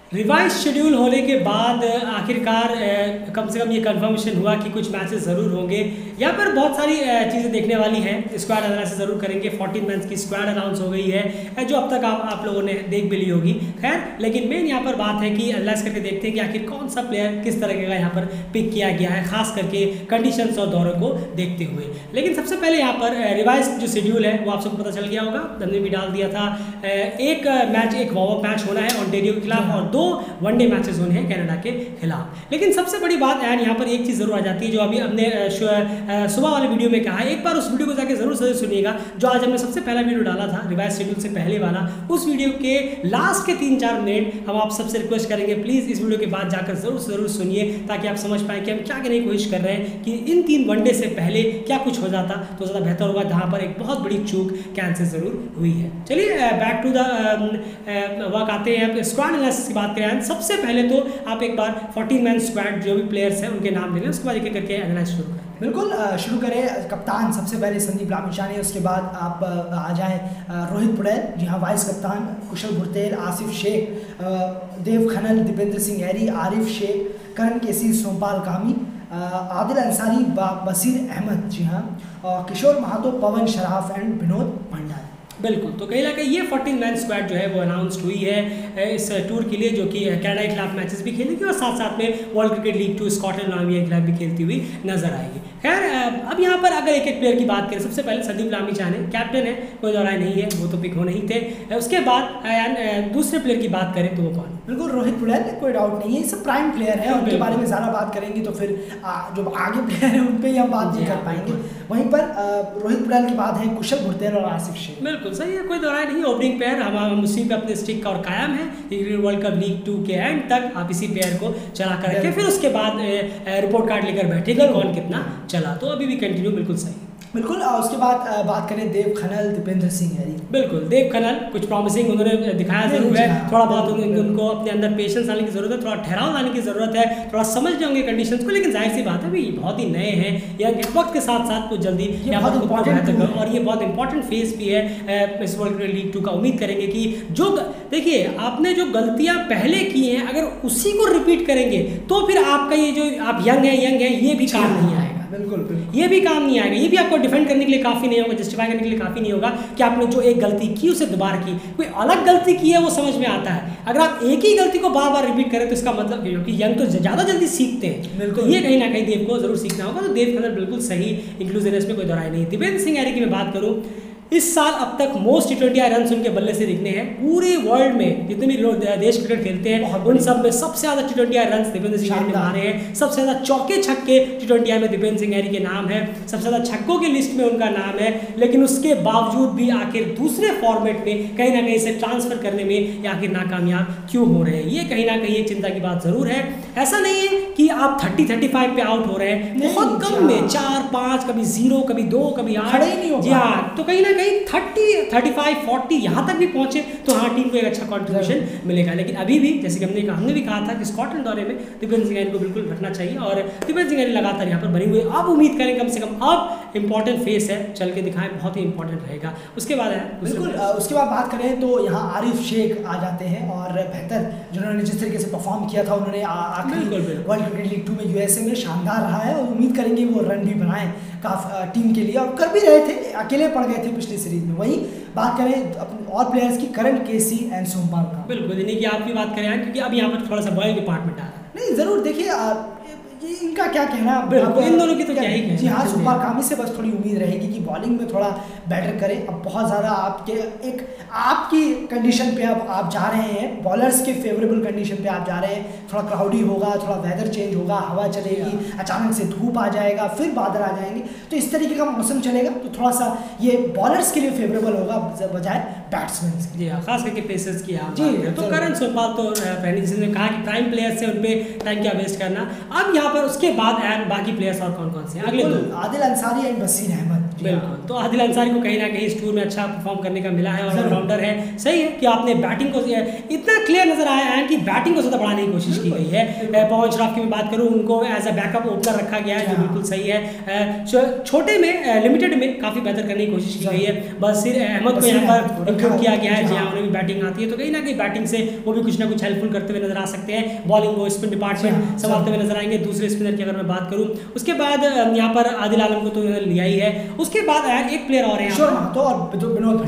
Revise schedule होने के बाद आखिरकार कम से कम ये कंफर्मेशन हुआ कि कुछ मैचेस ज़रूर होंगे। यहाँ पर बहुत सारी चीज़ें देखने वाली हैं। स्क्वाड एनालिसिस ज़रूर करेंगे। 14 मैच की स्क्वाड अनाउंस हो गई है जो अब तक आप लोगों ने देख भी ली होगी। खैर, लेकिन मेन यहाँ पर बात है कि एनालाइज करके देखते हैं कि आखिर कौन सा प्लेयर किस तरह का यहाँ पर पिक किया गया है, खास करके कंडीशंस और दौरों को देखते हुए। लेकिन सबसे पहले यहाँ पर रिवाइज जो शेड्यूल है वो आप सबको पता चल गया होगा, हमने भी डाल दिया था। एक मैच, एक वार्म अप मैच होना है ऑन्टेरियो के खिलाफ और 2 वनडे मैचेस होने हैं कनाडा के खिलाफ। लेकिन सबसे बड़ी बात एंड यहाँ पर एक चीज़ जरूर आ जाती है जो अभी हमने सुबह वाले वीडियो में कहा है। एक बार उस वीडियो को जाके जरूर सुनिएगा जो आज हमने सबसे पहला वीडियो डाला था रिवाइज शेड्यूल से पहले वाला। उस वीडियो के लास्ट के 3-4 मिनट हम आप सबसे रिक्वेस्ट करेंगे प्लीज़ इस वीडियो के बाद जाकर जरूर सुनिए ताकि आप समझ पाएँ कि हम क्या करने की कोशिश कर रहे हैं कि इन 3 वनडे से पहले क्या कुछ हो जाता तो ज़्यादा बेहतर होगा, जहाँ पर एक बहुत बड़ी चूक कैंसिल जरूर हुई है। चलिए बैक टू द वर्क आते हैं। स्क्वाड एनालिसिस की बात करें, सबसे पहले तो आप एक बार 14 मैन स्क्वाड जो भी प्लेयर्स हैं उनके नाम ले लें, उसके बाद एक करके एनालाइज शुरू करें। बिल्कुल शुरू करें। कप्तान सबसे पहले संदीप लामिछाने, उसके बाद आप आ जाएं रोहित पुड़ैल, जी हाँ वाइस कप्तान कुशल भुरतेल, आसिफ शेख, देव खनल, दीपेंद्र सिंह हैरी, आरिफ शेख, करण केसी, सोमपाल कामी, आदिल अंसारी, बसीर अहमद, जी हाँ, और किशोर महातो, पवन शराफ एंड विनोद पांडा। बिल्कुल, तो कहीं ना कहीं ये 14 मैन स्क्वाड जो है वो अनाउंस्ड हुई है इस टूर के लिए, जो कि कनाडा के खिलाफ मैचेस भी खेलेगी और साथ साथ में world cricket league 2 Scotland Namibia के खिलाफ भी खेलती हुई नजर आएगी। खैर, अब यहाँ पर अगर एक प्लेयर की बात करें, सबसे पहले संदीप लामिछाने कैप्टन है, कोई दौराय नहीं है, वो तो पिक होने ही थे। उसके बाद दूसरे प्लेयर की बात करें तो वो कौन? बिल्कुल रोहित पुड़ैल, कोई डाउट नहीं है, सब प्राइम प्लेयर है, उनके बारे में ज़्यादा बात करेंगे तो फिर जो आगे प्लेयर है उन पर ही हम बात नहीं कर पाएंगे। वहीं पर रोहित पुड़ैल के बाद है कुशल भुरतेल और आसिफ शेख। बिल्कुल सही है, कोई दौराय नहीं, ओपनिंग प्लेयर हम उसी पे अपने स्टिक का और कायम है। वर्ल्ड कप लीग 2 के एंड तक आप इसी प्लेयर को चला कर रखें, फिर उसके बाद रिपोर्ट कार्ड लेकर बैठेंगे कौन कितना चला, तो अभी भी कंटिन्यू। बिल्कुल सही। बिल्कुल, उसके बाद बात करें देव खनल, दीपेंद्र सिंह हैरी। बिल्कुल, देव खनल कुछ प्रॉमिसिंग उन्होंने दिखाया जरूर है, थोड़ा बहुत उनको अपने अंदर पेशेंस लाने की जरूरत है, थोड़ा ठहराव लाने की जरूरत है, थोड़ा समझ होंगे कंडीशंस को। लेकिन जाहिर सी बात है, बहुत ही नए हैं या वक्त के साथ साथ कुछ जल्दी यहाँ पर और ये बहुत इंपॉर्टेंट फेज भी है इस वर्ल्ड क्रिकेट लीग 2 का। उम्मीद करेंगे कि जो देखिए आपने जो गलतियाँ पहले की हैं अगर उसी को रिपीट करेंगे तो फिर आपका ये जो आप यंग है ये भी काम नहीं आएगा। बिल्कुल, ये भी काम नहीं आएगा, ये भी आपको डिफेंड करने के लिए काफ़ी नहीं होगा, जस्टिफाई करने के लिए काफ़ी नहीं होगा कि आपने जो एक गलती की उसे दोबारा की। कोई अलग गलती की है वो समझ में आता है, अगर आप एक ही गलती को बार बार रिपीट करें तो इसका मतलब क्योंकि यंग तो ज़्यादा जल्दी सीखते हैं, बिल्कुल ये कहीं ना कहीं देव को जरूर सीखना होगा। तो देव खनल बिल्कुल सही इंक्लूजन है, इसमें कोई दौराय नहीं। दीपेंद्र सिंह हैरी की मैं बात करूँ, इस साल अब तक मोस्ट T20 रन उनके बल्ले से दिखने हैं पूरे वर्ल्ड में, जितने भी लोग देश क्रिकेट खेलते हैं उन सब में सबसे ज़्यादा T20 run Dipendra Singh Harry ने मारे हैं। सबसे ज़्यादा चौके छक्के T20 में दीपेंद्र सिंह हैरी के नाम है, सबसे ज़्यादा छक्कों की लिस्ट में उनका नाम है। लेकिन उसके बावजूद भी आखिर दूसरे फॉर्मेट में कहीं ना कहीं इसे ट्रांसफर करने में या आखिर नाकामयाब क्यों हो रहे हैं, ये कहीं ना कहीं एक चिंता की बात जरूर है। ऐसा नहीं है कि आप 30-35 पे आउट हो रहे हैं, बहुत कम में 4-5, कभी 0, कभी 2, कभी 8। जी हाँ, तो कहीं ना कहीं 30-35-40 यहाँ तक भी पहुंचे तो हाँ टीम को एक अच्छा कंट्रीब्यूशन मिलेगा। लेकिन अभी भी जैसे कि हमने भी कहा था कि स्कॉटलैंड दौरे में दीपेंद्र सिंह हैरी को बिल्कुल रखना चाहिए और दीपेंद्र सिंह हैरी लगातार यहाँ पर बने हुए। अब उम्मीद करें कम से कम अब इंपॉर्टेंट फेस है, चल के दिखाएं, बहुत ही इंपॉर्टेंट रहेगा। उसके बाद है बिल्कुल, उसके बाद बात करें तो यहाँ आरिफ शेख आ जाते हैं और बेहतर जिन्होंने जिस तरीके से परफॉर्म किया था उन्होंने आखिरी वर्ल्ड क्रिकेट लीग 2 में USA में शानदार रहा है और उम्मीद करेंगे वो रन भी बनाएं काफी टीम के लिए और कर भी रहे थे, अकेले पड़ गए थे पिछली सीरीज में। वहीं बात करें अपने और प्लेयर्स की, करण केसी एंड सोमपाल का। बिल्कुल, यानी कि आप भी बात करें क्योंकि अब यहाँ पर थोड़ा सा बॉलिंग डिपार्टमेंट आ रहा है। नहीं जरूर, देखिए इनका क्या कहना, इन दोनों की तो क्या ही कहना। जी हाँ, सोमपाल कामी से बस थोड़ी उम्मीद रहेगी कि बॉलिंग में थोड़ा बेटर करें। अब बहुत ज़्यादा आपकी कंडीशन पे अब आप जा रहे हैं, बॉलर्स के फेवरेबल कंडीशन पे आप जा रहे हैं, थोड़ा क्लाउडी होगा, थोड़ा वेदर चेंज होगा, हवा चलेगी, अचानक से धूप आ जाएगा, फिर बादल आ जाएंगे, तो इस तरीके का मौसम चलेगा तो थोड़ा सा ये बॉलर्स के लिए फेवरेबल होगा बजाय बैट्समैन के। जी हाँ, खास करके पेसर्स की आप जी तो करण सोमपाल तो पहले जिसने कहा कि प्राइम प्लेयर्स से उन पर टाइम क्या वेस्ट करना। अब यहाँ पर उसके बाद बाकी प्लेयर्स और कौन कौन से अगले दो, आदिल अंसारी एंड बसीर अहमद। बिल्कुल, तो आदिल अंसारी को कहीं ना कहीं इस टूर में अच्छा परफॉर्म करने का मिला है और ऑलराउंडर है। सही है कि आपने बैटिंग को इतना क्लियर नजर आया है कि बैटिंग को ज़्यादा बढ़ाने की कोशिश की गई है। पवन शराफ की मैं बात करूँ, उनको एज अ बैकअप ओपनर रखा गया है, जो बिल्कुल सही है। छोटे में लिमिटेड में काफ़ी बेहतर करने की कोशिश की गई है। बसीर अहमद को यहाँ पर इंक्लूड किया गया है, जहाँ उन्हें भी बैटिंग आती है, तो कहीं ना कहीं बैटिंग से वो भी कुछ ना कुछ हेल्पफुल करते हुए नजर आ सकते हैं। बॉलिंग वो स्पिन डिपार्टमेंट संभालते हुए नजर आएंगे। दूसरे स्पिनर की अगर मैं बात करूँ, उसके बाद यहाँ पर आदिल आलम को तो लिया ही है। उसके बाद एक प्लेयर और है किशोर महतो और विनोद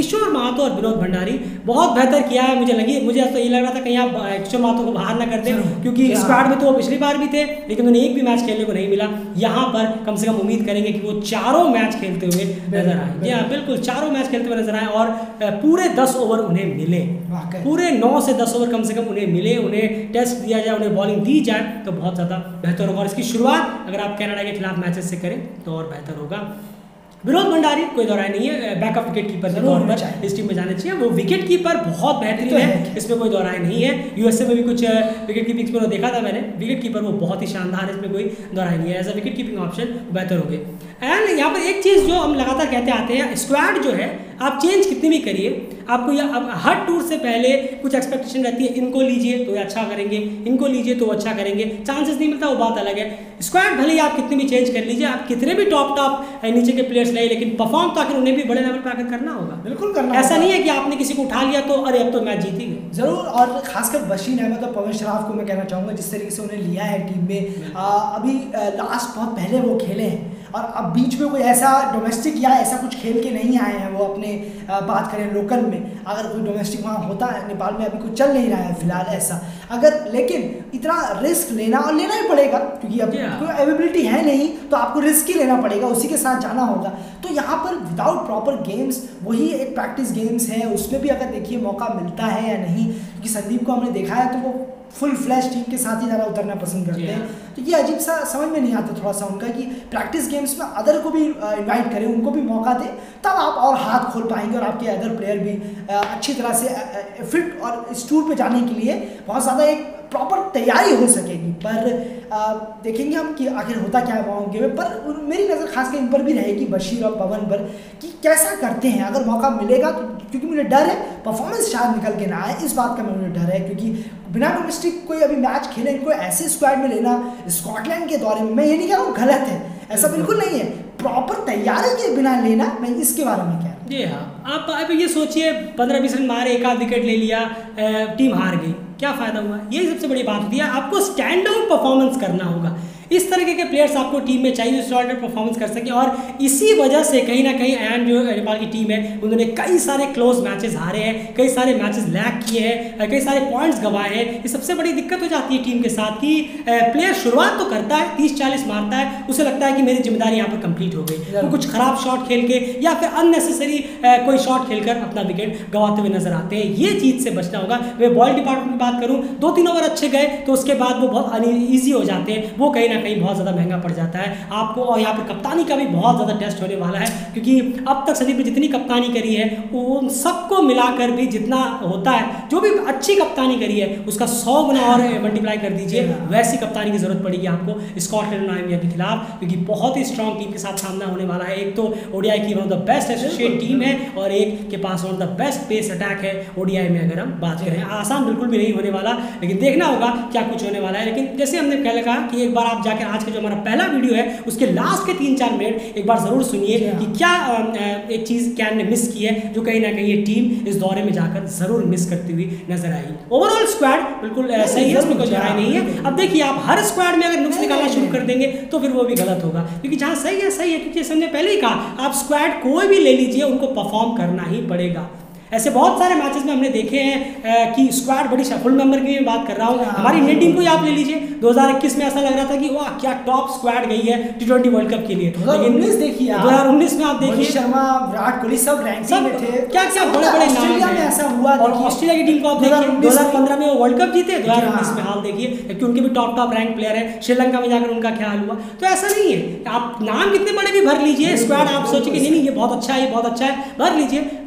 भंडारी बहुत बेहतर किया है। मुझे तो ये लग रहा था कहीं आप किशोर महतो को बाहर ना कर दें, क्योंकि स्क्वाड में तो वो पिछली बार भी थे, लेकिन उन्हें एक भी मैच खेलने को नहीं मिला। यहाँ पर कम से कम उम्मीद करेंगे कि वो चारों मैच खेलते हुए नजर आए। हाँ बिल्कुल, चारों मैच खेलते हुए नजर आए और पूरे 10 ओवर उन्हें मिले, पूरे 9 से 10 ओवर कम से कम उन्हें मिले। उन्हें टेस्ट दिया जाए, उन्हें बॉलिंग दी जाए तो बहुत ज़्यादा बेहतर होगा। और इसकी शुरुआत अगर आप कनाडा के खिलाफ मैचेस से करें तो और बेहतर होगा। विनोद भंडारी कोई दौराय नहीं है, बैकअप विकेट कीपर के तौर पर इस टीम में जाने चाहिए। वो विकेट कीपर बहुत बेहतरीन है, इसमें कोई दौराय नहीं है। यूएसए में भी कुछ विकेट कीपिंग में देखा था मैंने, विकेट कीपर वो बहुत ही शानदार है, इसमें कोई दौराय नहीं है। As a wicket keeping option बेहतर हो गए। एंड यहाँ पर एक चीज़ जो हम लगातार कहते आते हैं, स्क्वाड जो है आप चेंज कितनी भी करिए, आपको यह अब हर टूर से पहले कुछ एक्सपेक्टेशन रहती है, इनको लीजिए तो अच्छा करेंगे, इनको लीजिए तो अच्छा करेंगे, चांसेस नहीं मिलता वो बात अलग है। स्क्वाड भले ही आप कितनी भी चेंज कर लीजिए, आप कितने भी टॉप नीचे के प्लेयर्स लाइए, लेकिन परफॉर्म तो आखिर उन्हें भी बड़े लेवल पर आकर करना होगा। बिल्कुल करना ऐसा नहीं है कि आपने किसी को उठा लिया तो अरे अब तो मैच जीत ही गए। जरूर, और खासकर बशीर अहमद और पवन शराफ को मैं कहना चाहूँगा, जिस तरीके से उन्हें लिया है टीम में। अभी लास्ट बहुत पहले वो खेले हैं और अब बीच में कोई ऐसा डोमेस्टिक या ऐसा कुछ खेल के नहीं आए हैं वो अपने बात करें लोकल में। अगर कोई डोमेस्टिक वहाँ होता है, नेपाल में अभी कुछ चल नहीं रहा है फिलहाल ऐसा, अगर लेकिन इतना रिस्क लेना और लेना ही पड़ेगा, क्योंकि अब कोई अवेलेबिलिटी है नहीं तो आपको रिस्क ही लेना पड़ेगा, उसी के साथ जाना होगा। तो यहाँ पर विदाउट प्रॉपर गेम्स, वही एक प्रैक्टिस गेम्स है, उसमें भी अगर देखिए मौका मिलता है या नहीं, क्योंकि संदीप को हमने देखा है तो वो फुल फ्लैश टीम के साथ ही ज़्यादा उतरना पसंद करते हैं। तो ये अजीब सा समझ में नहीं आता थोड़ा सा उनका कि प्रैक्टिस गेम्स में अदर को भी इनवाइट करें, उनको भी मौका दें, तब आप और हाथ खोल पाएंगे और आपके अदर प्लेयर भी अच्छी तरह से फिट और इस टूर पे जाने के लिए बहुत ज़्यादा एक प्रॉपर तैयारी हो सकेगी। पर देखेंगे हम कि आखिर होता क्या है वहाँ गेम में। पर मेरी नज़र खासकर इन पर भी रहेगी, बशीर और पवन पर, कि कैसा करते हैं। अगर मौका मिलेगा तो, क्योंकि मुझे डर है परफॉर्मेंस शायद निकल के ना आए, इस बात का मुझे डर है, क्योंकि बिना डोमेस्टिक कोई अभी मैच खेले इनको ऐसे स्क्वाड में लेना स्कॉटलैंड के दौरे में, मैं ये नहीं कह रहा हूँ गलत है, ऐसा बिल्कुल नहीं है, प्रॉपर तैयारी के बिना लेना, मैं इसके बारे में कह रहा हूँ। जी हाँ, आप ये सोचिए 15-20 रन मारे, एक आध विकेट ले लिया, टीम हार गई, क्या फ़ायदा हुआ? यही सबसे बड़ी बात होती है। आपको स्टैंड आउट परफॉर्मेंस करना होगा, इस तरीके के प्लेयर्स आपको टीम में चाहिए जो स्टैंड आउट परफॉर्मेंस कर सके। और इसी वजह से कहीं ना कहीं एंड जो नेपाल की टीम है उन्होंने कई सारे क्लोज मैचेस हारे हैं, कई सारे मैचेस लैग किए हैं, कई सारे पॉइंट्स गंवाए हैं। ये सबसे बड़ी दिक्कत हो जाती है टीम के साथ कि प्लेयर शुरुआत तो करता है, 30-40 मारता है, उसे लगता है कि मेरी जिम्मेदारी यहाँ पर कंप्लीट हो गई, वो कुछ खराब शॉट खेल के या फिर अननेसेसरी कोई शॉट खेलकर अपना विकेट गंवाते हुए नजर आते हैं। ये चीज़ से बचना होगा। मैं बॉल डिपार्टमेंट की बात करूँ, 2-3 ओवर अच्छे गए तो उसके बाद वो बहुत अनईजी हो जाते हैं, वो कहीं ना कहीं बहुत ज़्यादा महंगा पड़ जाता है आपको। और यहाँ पर कप्तानी का भी बहुत ज़्यादा टेस्ट होने वाला है, क्योंकि अब तक संदीप ने जितनी कप्तानी करी है उन सबको मिलाकर भी जितना होता है, जो भी अच्छी कप्तानी करी है उसका 100 गुना और मल्टीप्लाई कर दीजिए, वैसी कप्तानी की जरूरत पड़ेगी आपको स्कॉटलैंड नाइजीरिया के खिलाफ, क्योंकि बहुत ही स्ट्रॉन्ग टीम के साथ सामना होने वाला है। एक तो ओडीआई की one of the best associate team है और एक के पास one of the best pace attack है ओडीआई में। अगर हम बात करें, आसान बिल्कुल भी नहीं होने वाला, लेकिन देखना होगा क्या कुछ होने वाला है। लेकिन जैसे हमने पहले कहा कि एक बार आप जाकर आज का जो हमारा पहला वीडियो है उसके लास्ट के 3-4 मिनट एक बार जरूर सुनिए कि क्या एक चीज़ कैन ने मिस की है, जो कहीं ना कहीं ये टीम इस दौरे में जाकर जरूर मिस करती हुई नजर आई। ओवरऑल स्क्वाड बिल्कुल सही है, इसमें कोई राय नहीं है। अब देखिए, आप हर स्क्वाड में अगर नुक्स निकालना शुरू कर देंगे तो फिर वो भी गलत होगा, क्योंकि जहाँ सही है सही है, क्योंकि जैसे हमने पहले ही कहा, आप स्क्वाड कोई भी ले लीजिए उनको परफॉर्म करना ही पड़ेगा। ऐसे बहुत सारे मैचेस में हमने देखे हैं कि स्क्वाड बड़ी फुल मेंबर की मैं बात कर रहा हूँ, हमारी इंडियन टीम को ही आप ले लीजिए, 2021 में ऐसा लग रहा था कि वाह क्या टॉप स्क्वाड गई है T20 वर्ल्ड कप के लिए। 2019 देखिए, 2019 में आप देखिए शर्मा, विराट कोहली सब रैंकिंग में थे, क्या क्या बड़े बड़े ऑस्ट्रेलिया में ऐसा हुआ। और ऑस्ट्रेलिया की टीम को आप देखिए 2015 में वो वर्ल्ड कप जीते, 2019 में हाल देखिए, क्योंकि उनके भी टॉप रैंक प्लेयर है। श्रीलंका में जाकर उनका क्या हाल हुआ। तो ऐसा नहीं है, आप नाम कितने बड़े भी भर लीजिए, स्क्वाड आप सोचिए कि नहीं ये बहुत अच्छा है, ये बहुत अच्छा है, भर लीजिए,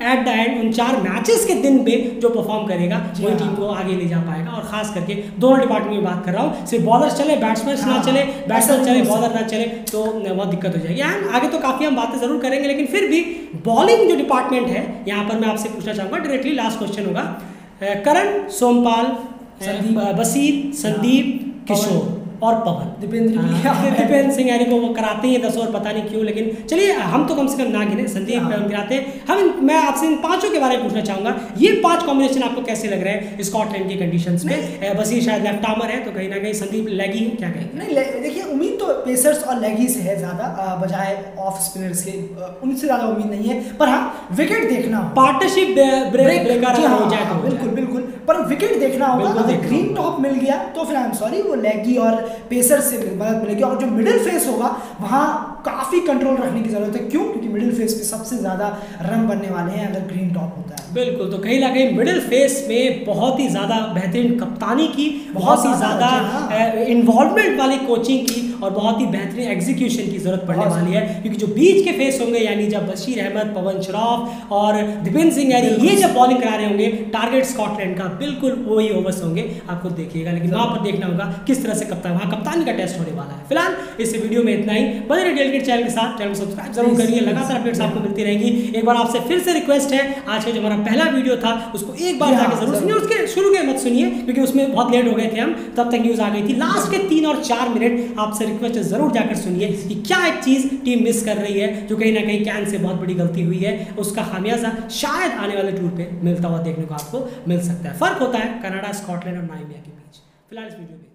एट द एंड उन 4 मैचेस के दिन पे जो परफॉर्म करेगा वही टीम को आगे ले जा पाएगा। और खास करके दोनों डिपार्टमेंट में बात कर रहा हूँ, सिर्फ बॉलर चले बैट्समैन ना चले, बैट्समैन चले बॉलर ना चले तो बहुत दिक्कत हो जाएगी। एंड आगे तो काफ़ी हम बातें जरूर करेंगे, लेकिन फिर भी बॉलिंग जो डिपार्टमेंट है यहाँ पर मैं आपसे पूछना चाहूँगा डायरेक्टली। लास्ट क्वेश्चन होगा, करण, सोमपाल, बशीर, संदीप, किशोर और पवन, दीपेंद्र सिंह यानी को वो कराते ही 10 ओवर, पता नहीं क्यों, लेकिन चलिए हम तो कम से कम ना गिने, संदीप हम गिराते हैं। मैं आपसे इन 5 के बारे में पूछना चाहूंगा, ये 5 कॉम्बिनेशन आपको कैसे लग रहे हैं स्कॉटलैंड की कंडीशंस में? बशीर शायद लेफ्ट आर्मर है तो कहीं ना कहीं संदीप लेगी है, क्या कहेंगे? नहीं देखिए, उम्मीद तो पेसर्स और लेगी से है ज्यादा बजाय ऑफ स्पिनर्स के, उनसे ज्यादा उम्मीद नहीं है। पर हाँ, विकेट देखना, पार्टनरशिप ब्रेकर हो जाए तो बिल्कुल, पर विकेट देखना होगा। अगर ग्रीन टॉप मिल गया तो फिर आई एम सॉरी, वो लेगी और पेसर से मदद मिलेगी। और जो मिडिल फेस होगा वहाँ काफ़ी कंट्रोल रखने की जरूरत है। क्यों? क्योंकि मिडिल फेस पे सबसे ज़्यादा रन बनने वाले हैं अगर ग्रीन टॉप होता है। बिल्कुल, तो कहीं ना कहीं मिडिल फेस में बहुत ही ज़्यादा बेहतरीन कप्तानी की, बहुत ही ज़्यादा इन्वॉल्वमेंट वाली कोचिंग की और बहुत ही बेहतरीन एग्जीक्यूशन की जरूरत पड़ने वाली है। क्योंकि जो बीच के फेस होंगे यानी जब बशीर अहमद, पवन श्रॉफ और दीपेंद्र सिंह यानी ये जब बॉलिंग करा रहे होंगे, टारगेट स्कॉटलैंड का बिल्कुल वही ओवर्स होंगे, आपको देखिएगा। लेकिन वहाँ पर देखना होगा किस तरह से वहाँ कप्तानी का टेस्ट होने वाला है। फिलहाल इस वीडियो में इतना ही। बने रहिए डेलीगेट चैनल के साथ, चैनल को सब्सक्राइब जरूर करिए, लगातार अपडेट्स आपको मिलती रहेंगी। एक बार आपसे फिर से रिक्वेस्ट है, आज का जो हमारा पहला वीडियो था उसको एक बार जाकर जरूर सुनिए, उसके शुरू के मत सुनिए क्योंकि उसमें बहुत लेट हो गए थे हम, तब तक न्यूज़ आ गई थी। लास्ट के 3 और 4 मिनट आपसे रिक्वेस्ट है जरूर जाकर सुनिए कि क्या एक चीज़ टीम मिस कर रही है, जो कहीं ना कहीं कैन से बहुत बड़ी गलती हुई है, उसका खामियाजा शायद आने वाले टूर पे मिलता हुआ देखने को आपको मिल सकता है। फर्क होता है कनाडा, स्कॉटलैंड और नाइजीरिया के बीच। फिलहाल इस वीडियो में